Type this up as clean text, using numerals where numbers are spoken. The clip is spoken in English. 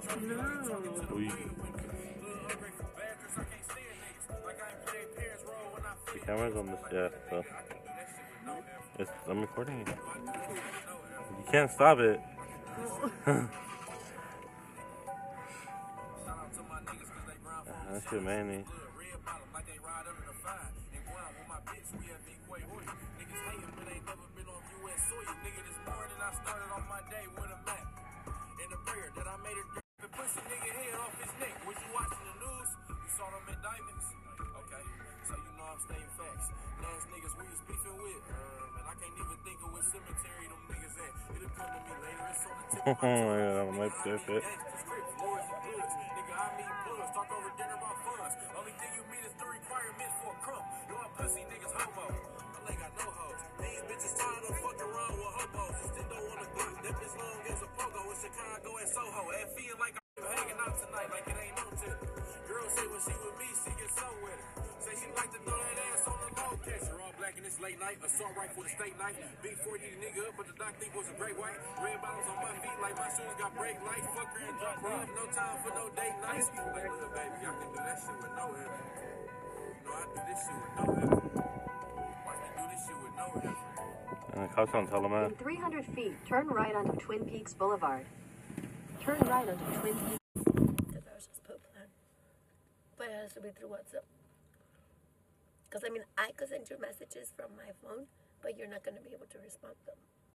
No. We. The camera's on this, yeah, so. I'm recording it. You can't stop it. That shit manly. Oh my god, I'm like that shit. Late night, assault rifle with a steak knife. Big 40 nigga up, but the doc think was a great white. Red bottoms on my feet like my shoes got brake lights. Fuck her and drop her off, no time for no date nights. Like, little baby, y'all can do that shit with no effort. You know, I do this shit with no effort. Watch me do this shit with no effort. And the cops don't tell them that. In 300 feet, turn right onto Twin Peaks Boulevard. Turn right onto Twin Peaks. The version's poop plan. But it has to be through WhatsApp. Because, I mean, I could send you messages from my phone, but you're not going to be able to respond to them.